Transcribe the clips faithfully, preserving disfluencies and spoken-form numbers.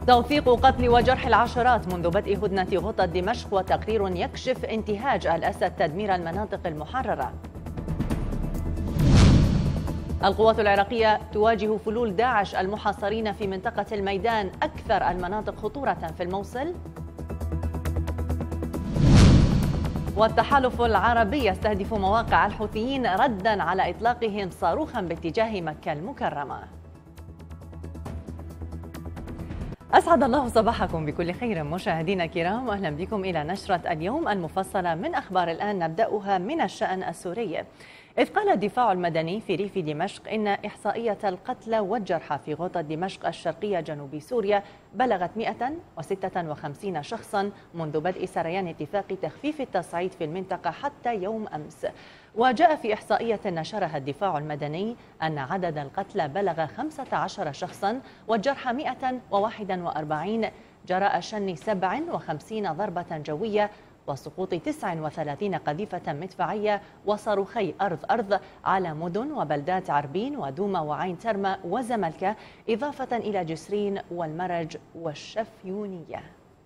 توثيق قتل وجرح العشرات منذ بدء هدنة غوطة دمشق، وتقرير يكشف انتهاج الأسد تدمير المناطق المحررة. القوات العراقية تواجه فلول داعش المحاصرين في منطقة الميدان، أكثر المناطق خطورة في الموصل. والتحالف العربي يستهدف مواقع الحوثيين ردا على إطلاقهم صاروخا باتجاه مكة المكرمة. أسعد الله صباحكم بكل خير مشاهدينا الكرام، وأهلا بكم إلى نشرة اليوم المفصلة من أخبار الآن. نبدأها من الشأن السوري، إذ قال الدفاع المدني في ريف دمشق إن إحصائية القتلى والجرحى في غوطة دمشق الشرقية جنوب سوريا بلغت مئة وستة وخمسين شخصا منذ بدء سريان اتفاق تخفيف التصعيد في المنطقة حتى يوم أمس. وجاء في إحصائية نشرها الدفاع المدني أن عدد القتلى بلغ خمسة عشر شخصا والجرحى مئة وواحد وأربعين جراء شن سبع وخمسين ضربة جوية وسقوط تسع وثلاثين قذيفة مدفعية وصاروخي أرض أرض على مدن وبلدات عربين ودوما وعين ترمى وزملكة، إضافة إلى جسرين والمرج والشفيونية.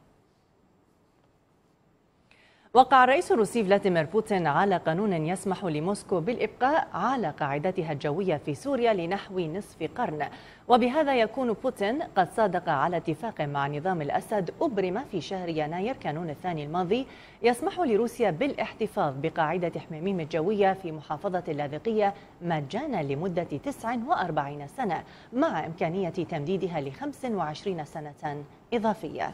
وقع الرئيس الروسي فلاديمير بوتين على قانون يسمح لموسكو بالإبقاء على قاعدتها الجوية في سوريا لنحو نصف قرن، وبهذا يكون بوتين قد صادق على اتفاق مع نظام الأسد أبرم في شهر يناير كانون الثاني الماضي يسمح لروسيا بالاحتفاظ بقاعدة حميميم الجوية في محافظة اللاذقية مجانا لمدة تسع وأربعين سنة، مع إمكانية تمديدها لخمس وعشرين سنة إضافية.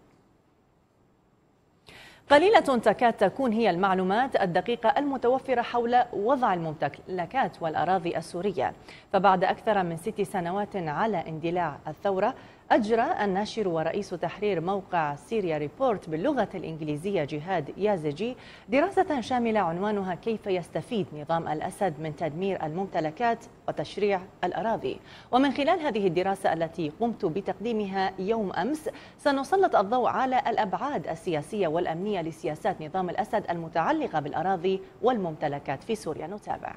قليلة تكاد تكون هي المعلومات الدقيقة المتوفرة حول وضع الممتلكات والأراضي السورية، فبعد أكثر من ست سنوات على اندلاع الثورة أجرى الناشر ورئيس تحرير موقع سيريا ريبورت باللغة الإنجليزية جهاد يازجي دراسة شاملة عنوانها كيف يستفيد نظام الأسد من تدمير الممتلكات وتشريع الأراضي. ومن خلال هذه الدراسة التي قمت بتقديمها يوم أمس سنسلط الضوء على الأبعاد السياسية والأمنية لسياسات نظام الأسد المتعلقة بالأراضي والممتلكات في سوريا. نتابع.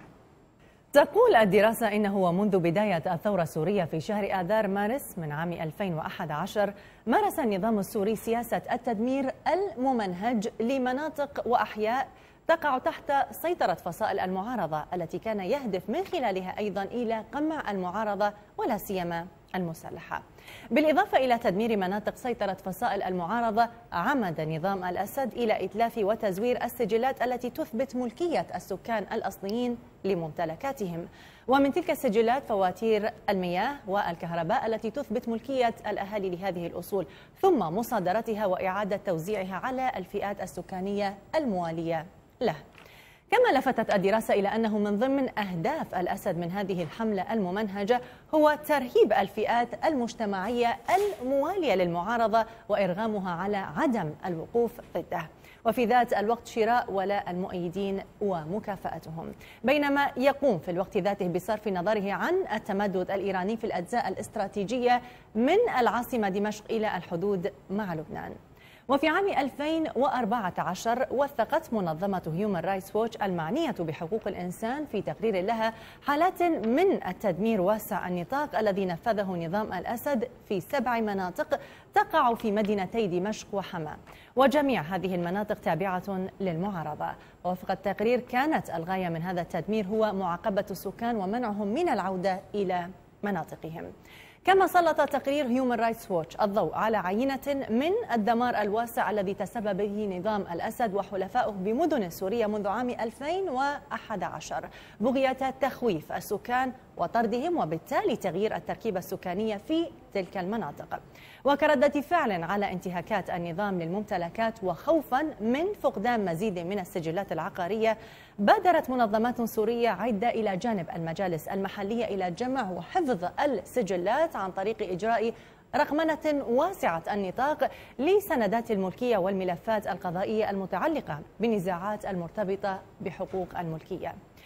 تقول الدراسة إنه ومنذ بداية الثورة السورية في شهر آذار مارس من عام ألفين وأحد عشر مارس النظام السوري سياسة التدمير الممنهج لمناطق وأحياء تقع تحت سيطرة فصائل المعارضة التي كان يهدف من خلالها أيضا إلى قمع المعارضة ولا سيما المسلحة. بالإضافة إلى تدمير مناطق سيطرة فصائل المعارضة، عمد نظام الأسد إلى إتلاف وتزوير السجلات التي تثبت ملكية السكان الأصليين لممتلكاتهم، ومن تلك السجلات فواتير المياه والكهرباء التي تثبت ملكية الأهالي لهذه الأصول، ثم مصادرتها وإعادة توزيعها على الفئات السكانية الموالية له. كما لفتت الدراسة إلى أنه من ضمن أهداف الأسد من هذه الحملة الممنهجة هو ترهيب الفئات المجتمعية الموالية للمعارضة وإرغامها على عدم الوقوف ضده، وفي ذات الوقت شراء ولاء المؤيدين ومكافأتهم، بينما يقوم في الوقت ذاته بصرف نظره عن التمدد الإيراني في الأجزاء الاستراتيجية من العاصمة دمشق إلى الحدود مع لبنان. وفي عام ألفين وأربعة عشر وثقت منظمة هيومن رايتس ووتش المعنية بحقوق الإنسان في تقرير لها حالات من التدمير واسع النطاق الذي نفذه نظام الأسد في سبع مناطق تقع في مدينتي دمشق وحما، وجميع هذه المناطق تابعة للمعارضة. ووفق التقرير كانت الغاية من هذا التدمير هو معاقبة السكان ومنعهم من العودة إلى مناطقهم. كما سلط تقرير هيومن رايتس ووتش الضوء على عينة من الدمار الواسع الذي تسبب به نظام الأسد وحلفائه بمدن سوريا منذ عام ألفين وأحد عشر بغية تخويف السكان وطردهم، وبالتالي تغيير التركيبة السكانية في تلك المناطق. وكردة فعل على انتهاكات النظام للممتلكات وخوفا من فقدان مزيد من السجلات العقارية، بادرت منظمات سورية عدة إلى جانب المجالس المحلية إلى جمع وحفظ السجلات عن طريق إجراء رقمنة واسعة النطاق لسندات الملكية والملفات القضائية المتعلقة بالنزاعات المرتبطة بحقوق الملكية.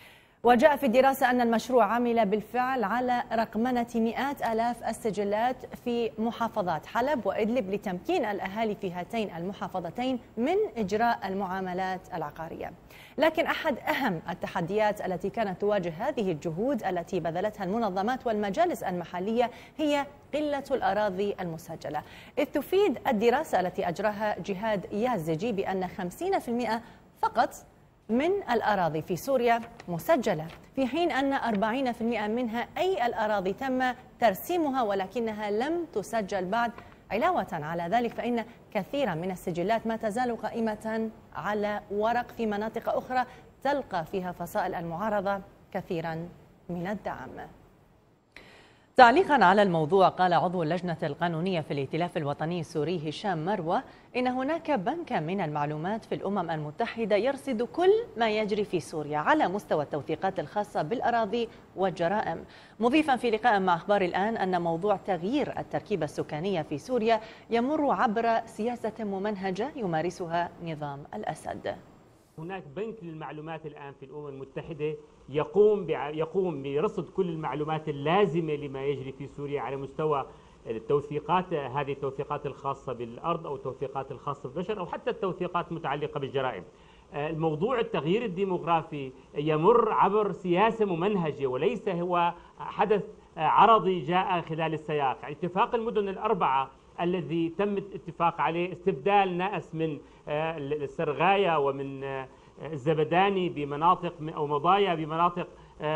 وجاء في الدراسة أن المشروع عمل بالفعل على رقمنة مئات آلاف السجلات في محافظات حلب وإدلب لتمكين الأهالي في هاتين المحافظتين من إجراء المعاملات العقارية. لكن أحد أهم التحديات التي كانت تواجه هذه الجهود التي بذلتها المنظمات والمجالس المحلية هي قلة الأراضي المسجلة، إذ تفيد الدراسة التي أجراها جهاد يازجي بأن خمسين بالمئة فقط من الأراضي في سوريا مسجلة، في حين أن أربعين بالمئة منها أي الأراضي تم ترسيمها ولكنها لم تسجل بعد. علاوة على ذلك فإن كثيرا من السجلات ما تزال قائمة على ورق في مناطق أخرى تلقى فيها فصائل المعارضة كثيرا من الدعم. تعليقا على الموضوع قال عضو اللجنة القانونية في الائتلاف الوطني السوري هشام مروة إن هناك بنكا من المعلومات في الأمم المتحدة يرصد كل ما يجري في سوريا على مستوى التوثيقات الخاصة بالأراضي والجرائم، مضيفا في لقاء مع أخبار الآن أن موضوع تغيير التركيبة السكانية في سوريا يمر عبر سياسة ممنهجة يمارسها نظام الأسد. هناك بنك للمعلومات الآن في الأمم المتحدة يقوم يقوم برصد كل المعلومات اللازمة لما يجري في سوريا على مستوى التوثيقات، هذه التوثيقات الخاصة بالأرض أو التوثيقات الخاصة بالبشر أو حتى التوثيقات المتعلقة بالجرائم. الموضوع التغيير الديموغرافي يمر عبر سياسة ممنهجة وليس هو حدث عرضي جاء خلال السياق. اتفاق المدن الأربعة الذي تم الاتفاق عليه استبدال ناس من السرغاية ومن الزبداني بمناطق أو مضايا بمناطق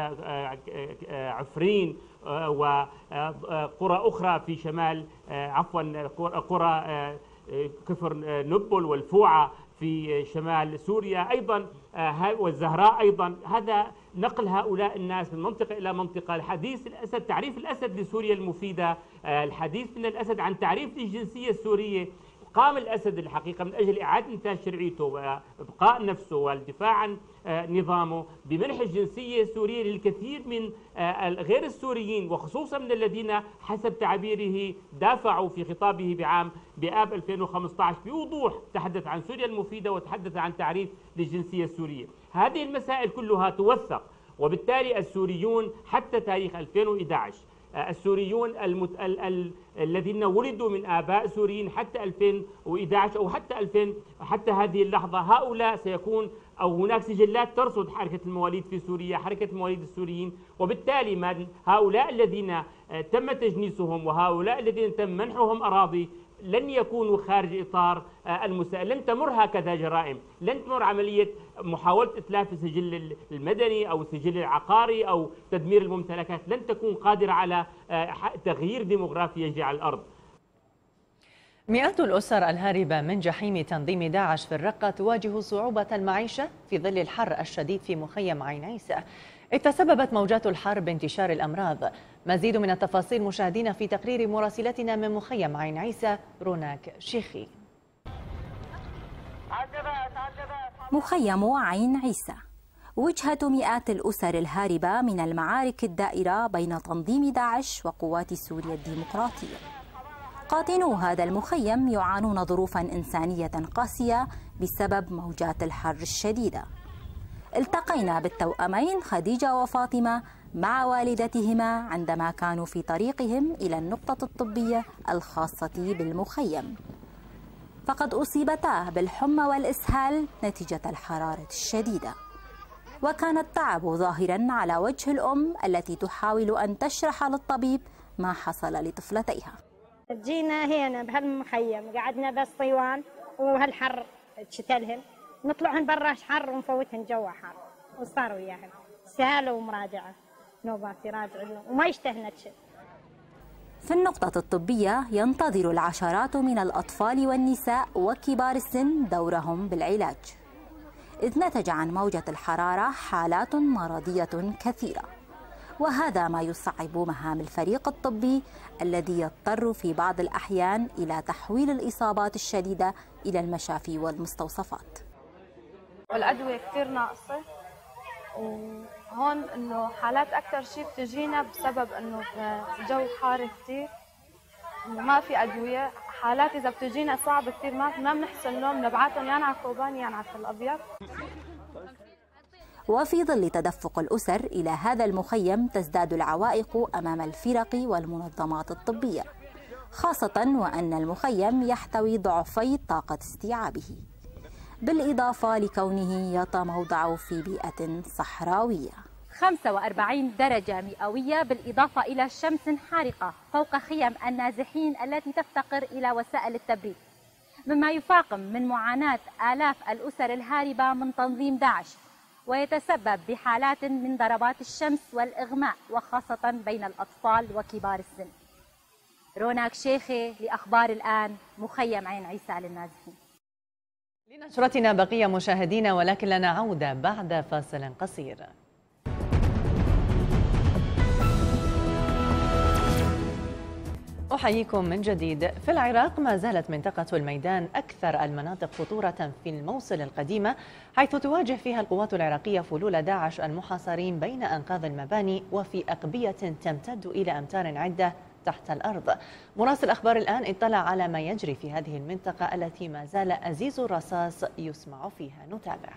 عفرين وقرى أخرى في شمال عفوا قرى كفر نبل والفوعة في شمال سوريا أيضا والزهراء أيضا. هذا نقل هؤلاء الناس من منطقة إلى منطقة. الحديث الأسد تعريف الأسد لسوريا المفيدة، الحديث من الأسد عن تعريف الجنسية السورية. قام الأسد الحقيقة من أجل إعادة إنتاج شرعيته وإبقاء نفسه والدفاع عن نظامه بمنح الجنسية السورية للكثير من غير السوريين وخصوصا من الذين حسب تعبيره دافعوا في خطابه بعام بآب ألفين وخمسة عشر بوضوح تحدث عن سوريا المفيدة وتحدث عن تعريف للجنسية السورية. هذه المسائل كلها توثق، وبالتالي السوريون حتى تاريخ ألفين وإحدى عشر السوريون المت... ال... ال... الذين ولدوا من آباء سوريين حتى ألفين وإحدى عشر أو حتى ألفين حتى هذه اللحظة هؤلاء سيكون أو هناك سجلات ترصد حركة المواليد في سوريا، حركة المواليد السوريين، وبالتالي من هؤلاء الذين تم تجنيسهم وهؤلاء الذين تم منحهم أراضي لن يكونوا خارج إطار المساءلة، لن تمر هكذا جرائم، لن تمر عملية محاولة إتلاف السجل المدني أو السجل العقاري أو تدمير الممتلكات، لن تكون قادرة على تغيير ديموغرافي يجري على الأرض. مئات الأسر الهاربة من جحيم تنظيم داعش في الرقة تواجه صعوبة المعيشة في ظل الحر الشديد في مخيم عين عيسى، إذ تسببت موجات الحر بانتشار الأمراض. مزيد من التفاصيل مشاهدينا في تقرير مراسلتنا من مخيم عين عيسى روناك شيخي. مخيم عين عيسى وجهة مئات الأسر الهاربة من المعارك الدائرة بين تنظيم داعش وقوات سوريا الديمقراطية. قاطنو هذا المخيم يعانون ظروفا إنسانية قاسية بسبب موجات الحر الشديدة. التقينا بالتوأمين خديجة وفاطمة مع والدتهما عندما كانوا في طريقهم إلى النقطة الطبية الخاصة بالمخيم، فقد أصيبتا بالحمى والإسهال نتيجة الحرارة الشديدة، وكان التعب ظاهرا على وجه الأم التي تحاول أن تشرح للطبيب ما حصل لطفلتيها. جينا هنا بهالمخيم قعدنا بس صيوان وهالحر تشتلهم، نطلعهن برا حر ونفوتهن جوا حر، وصاروا وياهن سهالة ومراجعة نوبات يراجعون وما يشتهن شيء. في النقطة الطبية ينتظر العشرات من الأطفال والنساء وكبار السن دورهم بالعلاج، إذ نتج عن موجة الحرارة حالات مرضية كثيرة، وهذا ما يصعب مهام الفريق الطبي الذي يضطر في بعض الأحيان إلى تحويل الإصابات الشديدة إلى المشافي والمستوصفات. والأدوية كثير ناقصة، وهون إنه حالات أكثر شيء بتجينا بسبب إنه الجو حار كثير، إنه ما في أدوية. حالات إذا بتجينا صعب كثير ما ما بنحسن لهم، نبعثهم يا على الكوباني يا على الأبيض. وفي ظل تدفق الأسر إلى هذا المخيم تزداد العوائق أمام الفرق والمنظمات الطبية، خاصة وأن المخيم يحتوي ضعفي طاقة استيعابه، بالإضافة لكونه يتموضع في بيئة صحراوية. خمسة وأربعين درجة مئوية بالإضافة إلى شمس حارقة فوق خيم النازحين التي تفتقر إلى وسائل التبريد، مما يفاقم من معاناة آلاف الأسر الهاربة من تنظيم داعش، ويتسبب بحالات من ضربات الشمس والإغماء وخاصة بين الأطفال وكبار السن. روناك شيخي لأخبار الآن، مخيم عين عيسى للنازحين. لنشرتنا بقية مشاهدينا، ولكن لنا عودة بعد فاصل قصير. أحييكم من جديد. في العراق ما زالت منطقة الميدان أكثر المناطق خطورة في الموصل القديمة، حيث تواجه فيها القوات العراقية فلول داعش المحاصرين بين أنقاض المباني وفي أقبية تمتد إلى أمتار عدة تحت الأرض. مراسل أخبار الآن اطلع على ما يجري في هذه المنطقة التي ما زال أزيز الرصاص يسمع فيها. نتابع.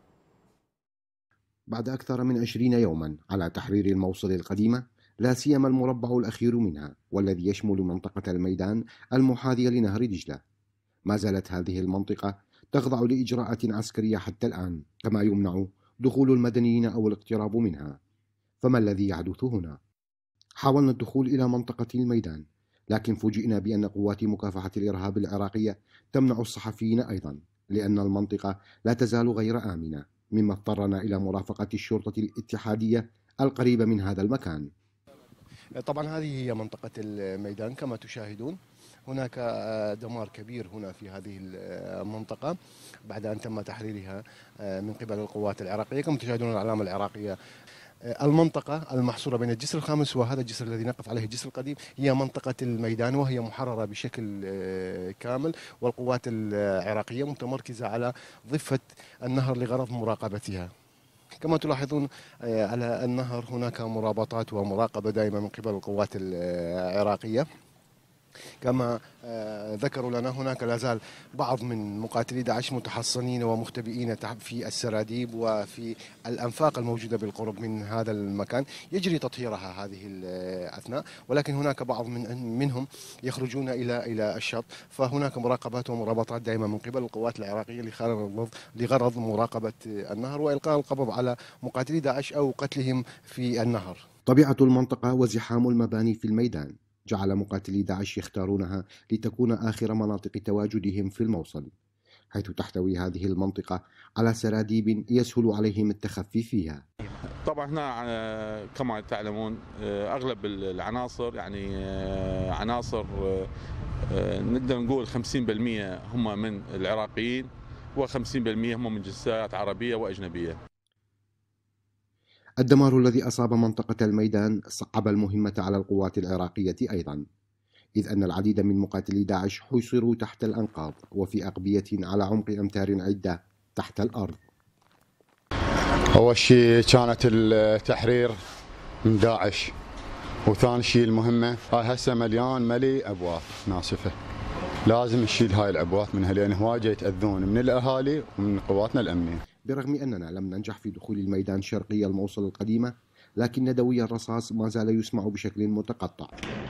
بعد أكثر من عشرين يوما على تحرير الموصل القديمة، لا سيما المربع الأخير منها والذي يشمل منطقة الميدان المحاذية لنهر دجلة، ما زالت هذه المنطقة تخضع لإجراءات عسكرية حتى الآن، كما يمنع دخول المدنيين أو الاقتراب منها. فما الذي يحدث هنا؟ حاولنا الدخول إلى منطقة الميدان، لكن فوجئنا بأن قوات مكافحة الإرهاب العراقية تمنع الصحفيين أيضا، لأن المنطقة لا تزال غير آمنة، مما اضطرنا إلى مرافقة الشرطة الاتحادية القريبة من هذا المكان. طبعا هذه هي منطقة الميدان كما تشاهدون، هناك دمار كبير هنا في هذه المنطقة بعد أن تم تحريرها من قبل القوات العراقية. كما تشاهدون العلامة العراقية. المنطقة المحصورة بين الجسر الخامس وهذا الجسر الذي نقف عليه الجسر القديم هي منطقة الميدان، وهي محررة بشكل كامل، والقوات العراقية متمركزة على ضفة النهر لغرض مراقبتها. كما تلاحظون على النهر هناك مرابطات ومراقبة دائمة من قبل القوات العراقية. كما ذكروا لنا هناك لا زال بعض من مقاتلي داعش متحصنين ومختبئين في السراديب وفي الأنفاق الموجودة بالقرب من هذا المكان، يجري تطهيرها هذه الأثناء، ولكن هناك بعض من منهم يخرجون إلى إلى الشط، فهناك مراقبات ومرابطات دائمة من قبل القوات العراقية لغرض مراقبة النهر وإلقاء القبض على مقاتلي داعش أو قتلهم في النهر. طبيعة المنطقة وزحام المباني في الميدان جعل مقاتلي داعش يختارونها لتكون آخر مناطق تواجدهم في الموصل، حيث تحتوي هذه المنطقة على سراديب يسهل عليهم التخفي فيها. طبعا هنا كما تعلمون أغلب العناصر يعني عناصر نقدر نقول خمسين بالمئة هم من العراقيين وخمسين بالمئة هم من جنسيات عربية وأجنبية. الدمار الذي أصاب منطقة الميدان صعب المهمة على القوات العراقية أيضا، إذ أن العديد من مقاتلي داعش حوصروا تحت الأنقاض وفي أقبية على عمق أمتار عدة تحت الأرض. أول شيء كانت التحرير من داعش، وثاني شيء المهمة هاي هسه مليان ملي أبواث ناسفة، لازم نشيل هاي الأبواث منها لأن هواجة يتأذون من الأهالي ومن قواتنا الأمنية. برغم أننا لم ننجح في دخول الميدان شرقي الموصل القديمة، لكن دوي الرصاص ما زال يسمع بشكل متقطع،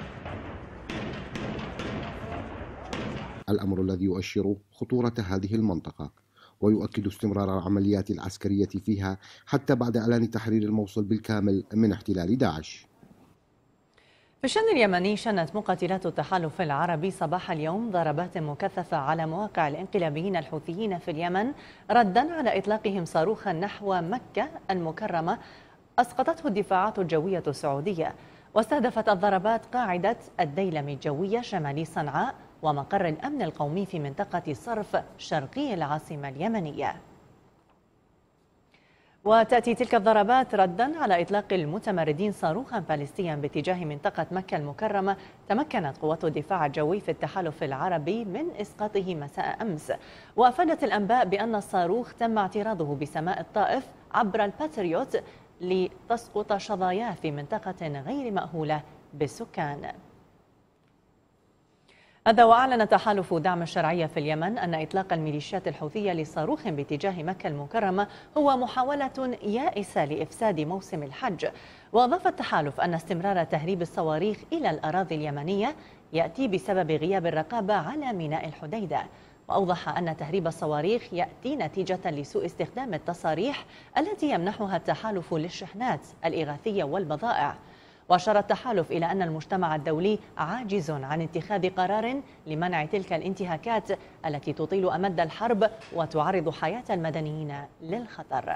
الأمر الذي يؤشر خطورة هذه المنطقة ويؤكد استمرار العمليات العسكرية فيها حتى بعد إعلان تحرير الموصل بالكامل من احتلال داعش. في الشأن اليمني، شنت مقاتلات التحالف العربي صباح اليوم ضربات مكثفة على مواقع الانقلابيين الحوثيين في اليمن ردا على إطلاقهم صاروخا نحو مكة المكرمة أسقطته الدفاعات الجوية السعودية. واستهدفت الضربات قاعدة الديلمي الجوية شمالي صنعاء ومقر الأمن القومي في منطقة صرف شرقي العاصمة اليمنية. وتأتي تلك الضربات ردا على إطلاق المتمردين صاروخا باليستيا باتجاه منطقة مكة المكرمة تمكنت قوات الدفاع الجوي في التحالف العربي من إسقاطه مساء أمس. وأفادت الأنباء بأن الصاروخ تم اعتراضه بسماء الطائف عبر الباتريوت لتسقط شظاياه في منطقة غير مأهولة بالسكان. هذا وأعلن تحالف دعم الشرعية في اليمن أن إطلاق الميليشيات الحوثية لصاروخ باتجاه مكة المكرمة هو محاولة يائسة لإفساد موسم الحج. وأضاف التحالف أن استمرار تهريب الصواريخ إلى الأراضي اليمنية يأتي بسبب غياب الرقابة على ميناء الحديدة. وأوضح أن تهريب الصواريخ يأتي نتيجة لسوء استخدام التصاريح التي يمنحها التحالف للشحنات الإغاثية والبضائع. وأشار التحالف إلى أن المجتمع الدولي عاجز عن اتخاذ قرار لمنع تلك الانتهاكات التي تطيل أمد الحرب وتعرض حياة المدنيين للخطر.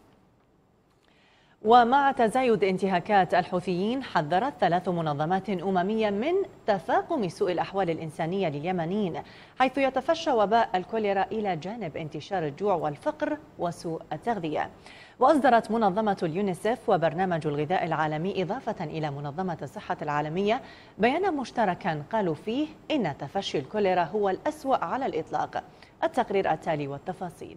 ومع تزايد انتهاكات الحوثيين، حذرت ثلاث منظمات أممية من تفاقم سوء الأحوال الإنسانية لليمنيين، حيث يتفشى وباء الكوليرا إلى جانب انتشار الجوع والفقر وسوء التغذية. وأصدرت منظمة اليونيسف وبرنامج الغذاء العالمي إضافة إلى منظمة الصحة العالمية بيانا مشتركا قالوا فيه إن تفشي الكوليرا هو الأسوأ على الإطلاق. التقرير التالي والتفاصيل.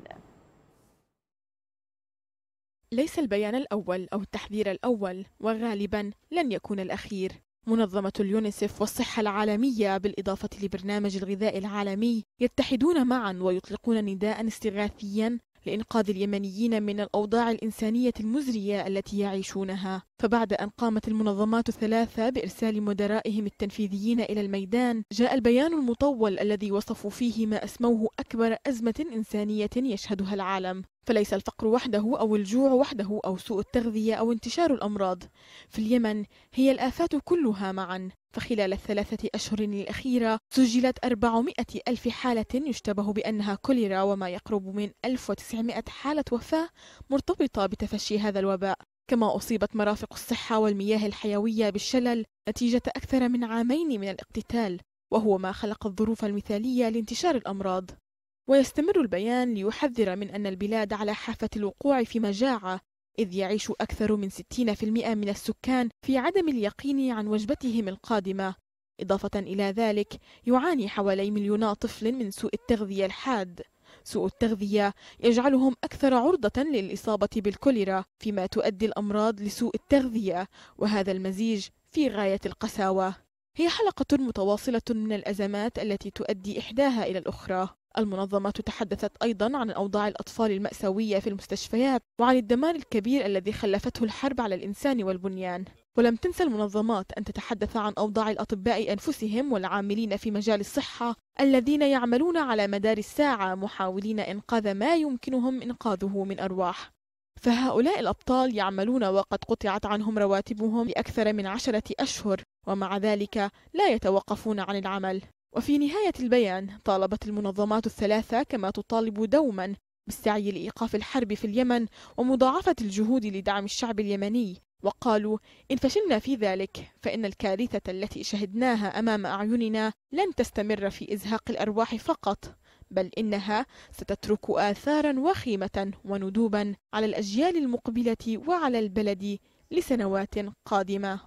ليس البيان الأول أو التحذير الأول، وغالبا لن يكون الأخير. منظمة اليونيسف والصحة العالمية بالإضافة لبرنامج الغذاء العالمي يتحدون معا ويطلقون نداء استغاثيا لإنقاذ اليمنيين من الأوضاع الإنسانية المزرية التي يعيشونها. فبعد أن قامت المنظمات الثلاثة بإرسال مدرائهم التنفيذيين إلى الميدان، جاء البيان المطول الذي وصفوا فيه ما أسموه أكبر أزمة إنسانية يشهدها العالم. فليس الفقر وحده أو الجوع وحده أو سوء التغذية أو انتشار الأمراض في اليمن، هي الآفات كلها معا. فخلال الثلاثة أشهر الأخيرة سجلت أربعمائة ألف حالة يشتبه بأنها كوليرا، وما يقرب من ألف وتسعمائة حالة وفاة مرتبطة بتفشي هذا الوباء. كما أصيبت مرافق الصحة والمياه الحيوية بالشلل نتيجة أكثر من عامين من الاقتتال، وهو ما خلق الظروف المثالية لانتشار الأمراض. ويستمر البيان ليحذر من أن البلاد على حافة الوقوع في مجاعة، إذ يعيش أكثر من ستين بالمئة من السكان في عدم اليقين عن وجبتهم القادمة. إضافة إلى ذلك يعاني حوالي مليون طفل من سوء التغذية الحاد. سوء التغذية يجعلهم أكثر عرضة للإصابة بالكوليرا، فيما تؤدي الأمراض لسوء التغذية، وهذا المزيج في غاية القساوة. هي حلقة متواصلة من الأزمات التي تؤدي إحداها إلى الأخرى. المنظمة تحدثت أيضا عن أوضاع الأطفال المأساوية في المستشفيات وعن الدمار الكبير الذي خلفته الحرب على الإنسان والبنيان. ولم تنسى المنظمات أن تتحدث عن أوضاع الأطباء أنفسهم والعاملين في مجال الصحة الذين يعملون على مدار الساعة محاولين إنقاذ ما يمكنهم إنقاذه من أرواح. فهؤلاء الأبطال يعملون وقد قطعت عنهم رواتبهم لأكثر من عشرة أشهر، ومع ذلك لا يتوقفون عن العمل. وفي نهاية البيان طالبت المنظمات الثلاثة كما تطالب دوما بالسعي لإيقاف الحرب في اليمن ومضاعفة الجهود لدعم الشعب اليمني. وقالوا إن فشلنا في ذلك فإن الكارثة التي شهدناها أمام أعيننا لن تستمر في إزهاق الأرواح فقط، بل إنها ستترك آثارا وخيمة وندوبا على الأجيال المقبلة وعلى البلد لسنوات قادمة.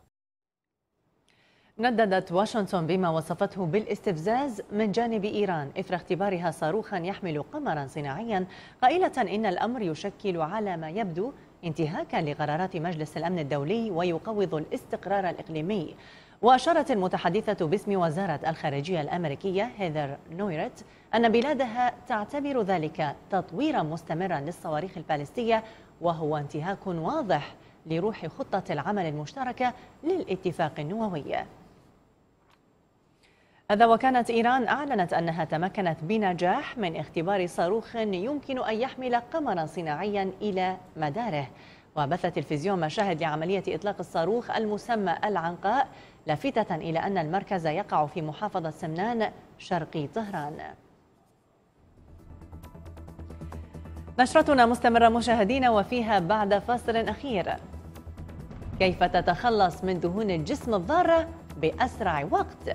نددت واشنطن بما وصفته بالاستفزاز من جانب إيران إثر اختبارها صاروخا يحمل قمرا صناعيا، قائلة إن الأمر يشكل على ما يبدو انتهاكا لقرارات مجلس الأمن الدولي ويقوض الاستقرار الإقليمي. وأشارت المتحدثة باسم وزارة الخارجية الأمريكية هيذر نويرت أن بلادها تعتبر ذلك تطويرا مستمرا للصواريخ البالستية، وهو انتهاك واضح لروح خطة العمل المشتركة للاتفاق النووي. هذا وكانت إيران أعلنت أنها تمكنت بنجاح من اختبار صاروخ يمكن أن يحمل قمرا صناعيا إلى مداره. وبث التلفزيون مشاهد لعملية إطلاق الصاروخ المسمى العنقاء، لافتة إلى أن المركز يقع في محافظة سمنان شرقي طهران. نشرتنا مستمرة مشاهدينا، وفيها بعد فاصل أخير كيف تتخلص من دهون الجسم الضارة بأسرع وقت.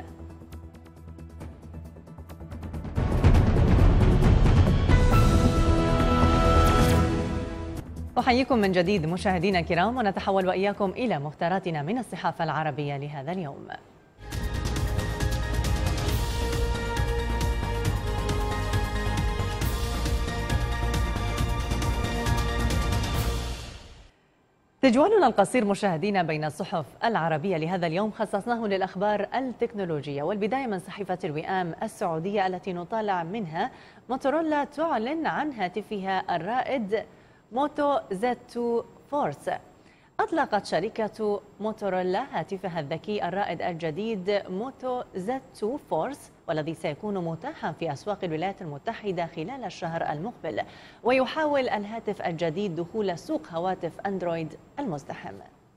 أحييكم من جديد مشاهدينا الكرام، ونتحول وإياكم إلى مختاراتنا من الصحافة العربية لهذا اليوم. تجوالنا القصير مشاهدينا بين الصحف العربية لهذا اليوم خصصناه للأخبار التكنولوجية، والبداية من صحيفة الوئام السعودية التي نطالع منها موتورولا تعلن عن هاتفها الرائد موتو زد اثنين فورس. أطلقت شركة موتورولا هاتفها الذكي الرائد الجديد موتو زد اثنين فورس، والذي سيكون متاحا في أسواق الولايات المتحدة خلال الشهر المقبل، ويحاول الهاتف الجديد دخول سوق هواتف أندرويد المزدحم.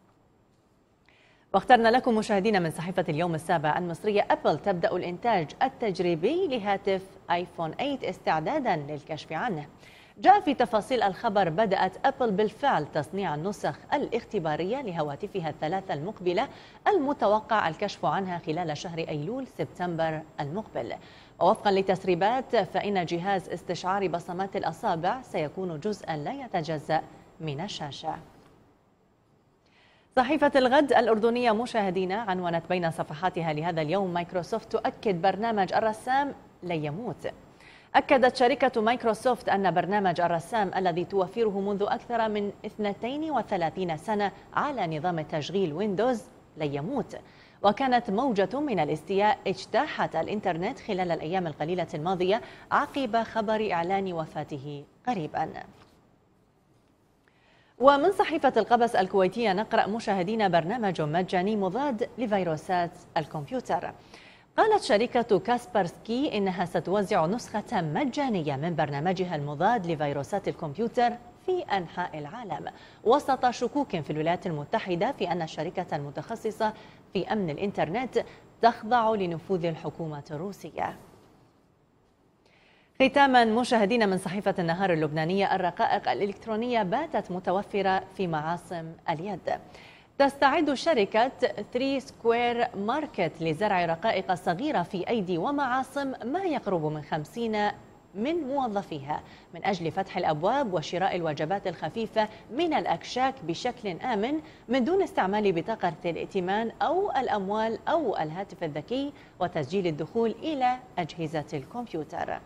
واخترنا لكم مشاهدينا من صحيفة اليوم السابع المصرية أبل تبدأ الإنتاج التجريبي لهاتف آيفون ثمانية استعدادا للكشف عنه. جاء في تفاصيل الخبر بدأت أبل بالفعل تصنيع النسخ الاختبارية لهواتفها الثلاثة المقبلة المتوقع الكشف عنها خلال شهر أيلول سبتمبر المقبل. ووفقا لتسريبات فإن جهاز استشعار بصمات الأصابع سيكون جزءا لا يتجزأ من الشاشة. صحيفة الغد الأردنية مشاهدينا عنونت بين صفحاتها لهذا اليوم مايكروسوفت تؤكد برنامج الرسام لن يموت. أكدت شركة مايكروسوفت أن برنامج الرسام الذي توفره منذ أكثر من اثنتين وثلاثين سنة على نظام التشغيل ويندوز لن يموت. وكانت موجة من الاستياء اجتاحت الإنترنت خلال الأيام القليلة الماضية عقب خبر إعلان وفاته قريبا. ومن صحيفة القبس الكويتية نقرأ مشاهدينا برنامج مجاني مضاد لفيروسات الكمبيوتر. قالت شركة كاسبرسكي إنها ستوزع نسخة مجانية من برنامجها المضاد لفيروسات الكمبيوتر في أنحاء العالم، وسط شكوك في الولايات المتحدة في أن الشركة المتخصصة في أمن الإنترنت تخضع لنفوذ الحكومة الروسية. ختاما مشاهدينا من صحيفة النهار اللبنانية الرقائق الإلكترونية باتت متوفرة في معاصم اليد. تستعد شركة ثري سكوير ماركت لزرع رقائق صغيرة في أيدي ومعاصم ما يقرب من خمسين من موظفيها من أجل فتح الأبواب وشراء الوجبات الخفيفة من الأكشاك بشكل آمن من دون استعمال بطاقة الائتمان أو الأموال أو الهاتف الذكي وتسجيل الدخول إلى أجهزة الكمبيوتر.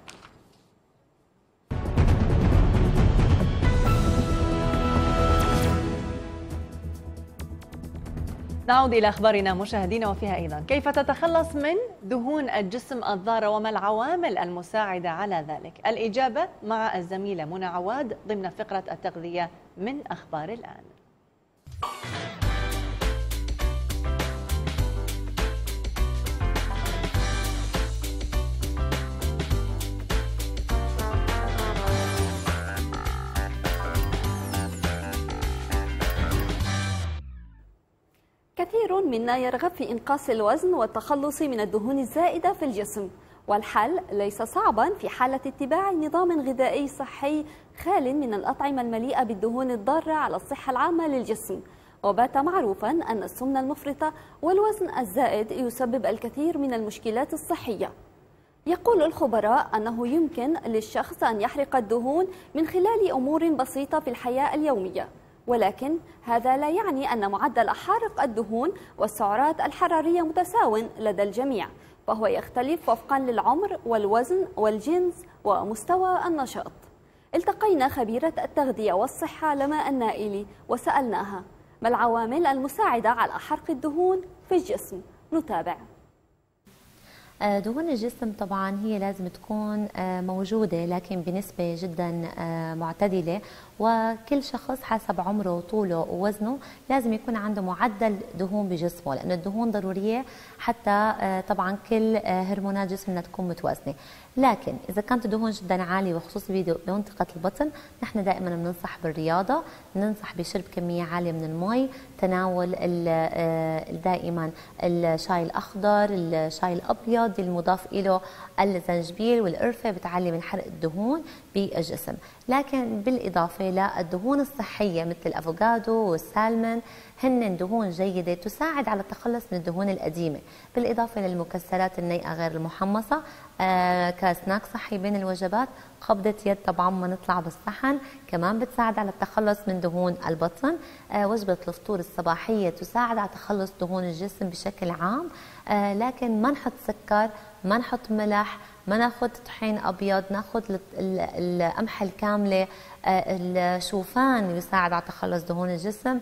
نعود إلى أخبارنا مشاهدينا وفيها أيضا كيف تتخلص من دهون الجسم الضارة وما العوامل المساعدة على ذلك؟ الإجابة مع الزميلة منى عواد ضمن فقرة التغذية من أخبار الآن. كثير منا يرغب في إنقاص الوزن والتخلص من الدهون الزائدة في الجسم، والحل ليس صعبا في حالة اتباع نظام غذائي صحي خال من الأطعمة المليئة بالدهون الضارة على الصحة العامة للجسم. وبات معروفا أن السمنة المفرطة والوزن الزائد يسبب الكثير من المشكلات الصحية. يقول الخبراء أنه يمكن للشخص أن يحرق الدهون من خلال أمور بسيطة في الحياة اليومية، ولكن هذا لا يعني أن معدل حرق الدهون والسعرات الحرارية متساو لدى الجميع، فهو يختلف وفقا للعمر والوزن والجنس ومستوى النشاط. التقينا خبيرة التغذية والصحة لماء النائلي وسألناها ما العوامل المساعدة على حرق الدهون في الجسم. نتابع. دهون الجسم طبعا هي لازم تكون موجودة لكن بنسبة جدا معتدلة، وكل شخص حسب عمره وطوله ووزنه لازم يكون عنده معدل دهون بجسمه، لأن الدهون ضرورية حتى طبعا كل هرمونات جسمنا تكون متوازنة. لكن إذا كانت الدهون جدا عالية وخصوصا بمنطقة البطن، نحن دائما بننصح بالرياضة، ننصح بشرب كمية عالية من المي، تناول دائما الشاي الأخضر، الشاي الأبيض المضاف له الزنجبيل والقرفة بتعلي من حرق الدهون بالجسم. لكن بالإضافة للدهون الصحية مثل الأفوكادو والسالمون، هن دهون جيدة تساعد على التخلص من الدهون القديمة، بالإضافة للمكسرات النيئة غير المحمصة آه كسناك صحي بين الوجبات. قبضة يد طبعا ما نطلع بالصحن كمان بتساعد على التخلص من دهون البطن. آه وجبة الفطور الصباحية تساعد على تخلص دهون الجسم بشكل عام. آه لكن ما نحط سكر، ما نحط ملح، ما ناخذ طحين ابيض، ناخذ القمح الكامله. الشوفان يساعد على تخلص دهون الجسم.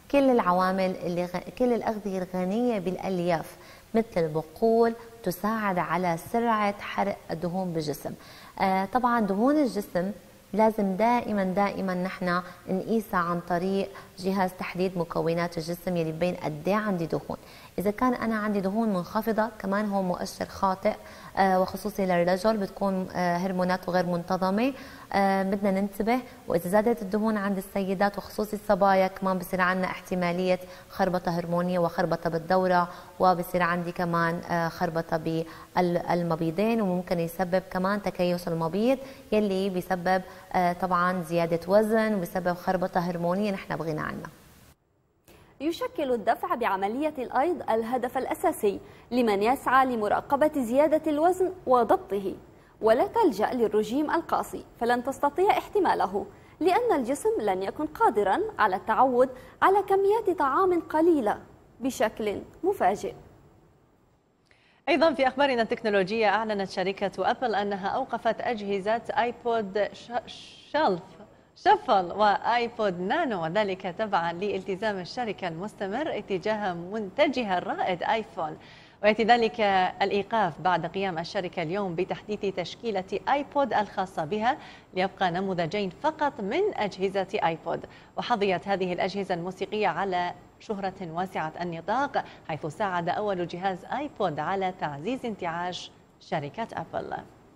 كل العوامل اللي غ... كل الأغذية الغنية بالألياف مثل البقول تساعد على سرعة حرق الدهون بالجسم. آه طبعا دهون الجسم لازم دائما دائما نحن نقيسها عن طريق جهاز تحديد مكونات الجسم يلي ببين قد ايه عندي دهون. اذا كان انا عندي دهون منخفضه كمان هو مؤشر خاطئ، آه وخصوصي للرجل بتكون آه هرموناته غير منتظمه، آه بدنا ننتبه. واذا زادت الدهون عند السيدات وخصوصي الصبايا كمان بصير عندنا احتماليه خربطه هرمونيه وخربطه بالدوره، وبصير عندي كمان آه خربطه بالمبيضين، وممكن يسبب كمان تكيس المبيض يلي بيسبب آه طبعا زياده وزن وبسبب خربطه هرمونيه نحن بغنى عنها. يشكل الدفع بعملية الأيض الهدف الأساسي لمن يسعى لمراقبة زيادة الوزن وضبطه، ولا تلجأ للرجيم القاسي فلن تستطيع احتماله، لأن الجسم لن يكن قادرا على التعود على كميات طعام قليلة بشكل مفاجئ. أيضا في أخبارنا التكنولوجية، أعلنت شركة أبل أنها أوقفت أجهزة آيبود شلف شفل وآيبود نانو، وذلك تبعا لالتزام الشركة المستمر اتجاه منتجها الرائد آيفون. ويأتي ذلك الإيقاف بعد قيام الشركة اليوم بتحديث تشكيلة آيبود الخاصة بها ليبقى نموذجين فقط من أجهزة آيبود. وحظيت هذه الأجهزة الموسيقية على شهرة واسعة النطاق، حيث ساعد أول جهاز آيبود على تعزيز انتعاش شركة أبل.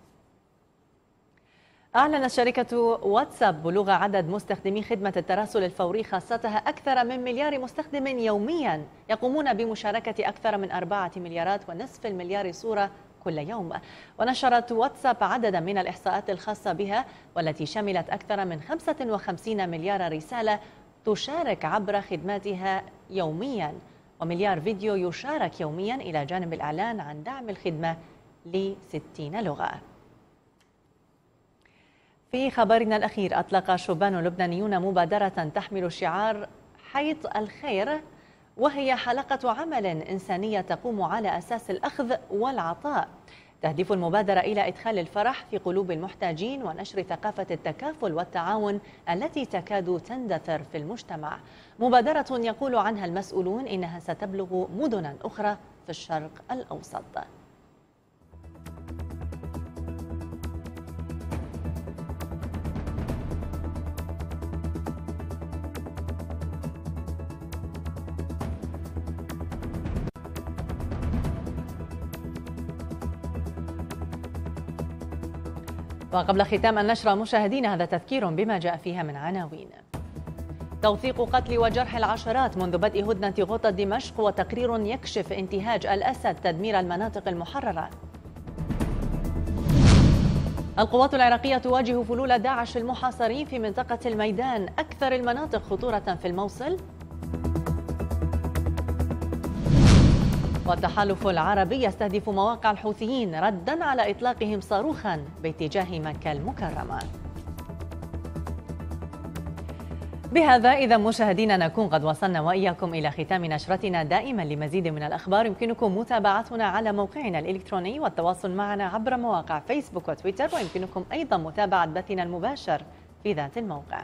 أعلنت شركة واتساب بلوغ عدد مستخدمي خدمة التراسل الفوري خاصتها أكثر من مليار مستخدم يوميا، يقومون بمشاركة أكثر من أربعة مليارات ونصف المليار صورة كل يوم. ونشرت واتساب عددا من الإحصاءات الخاصة بها والتي شملت أكثر من خمسة وخمسين مليار رسالة تشارك عبر خدماتها يوميا، ومليار فيديو يشارك يوميا، إلى جانب الإعلان عن دعم الخدمة لستين لغة. في خبرنا الأخير، أطلق شبان لبنانيون مبادرة تحمل شعار حيط الخير، وهي حلقة عمل إنسانية تقوم على أساس الأخذ والعطاء. تهدف المبادرة إلى إدخال الفرح في قلوب المحتاجين ونشر ثقافة التكافل والتعاون التي تكاد تندثر في المجتمع. مبادرة يقول عنها المسؤولون إنها ستبلغ مدنا أخرى في الشرق الأوسط. وقبل ختام النشرة مشاهدينا، هذا تذكير بما جاء فيها من عناوين. توثيق قتل وجرح العشرات منذ بدء هدنة غوطة دمشق، وتقرير يكشف انتهاج الأسد تدمير المناطق المحررة. القوات العراقية تواجه فلول داعش المحاصرين في منطقة الميدان، أكثر المناطق خطورة في الموصل. والتحالف العربي يستهدف مواقع الحوثيين ردا على إطلاقهم صاروخا باتجاه مكة المكرمة. بهذا إذا مشاهدينا نكون قد وصلنا وإياكم إلى ختام نشرتنا. دائما لمزيد من الأخبار يمكنكم متابعتنا على موقعنا الإلكتروني والتواصل معنا عبر مواقع فيسبوك وتويتر، ويمكنكم أيضا متابعة بثنا المباشر في ذات الموقع.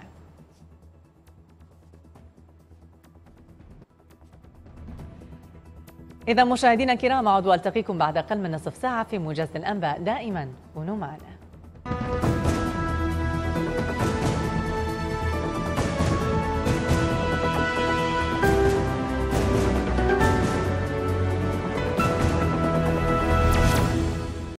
إذا مشاهدينا الكرام، أعود وألتقيكم بعد أقل من نصف ساعة في موجز الأنباء. دائما كونوا معنا.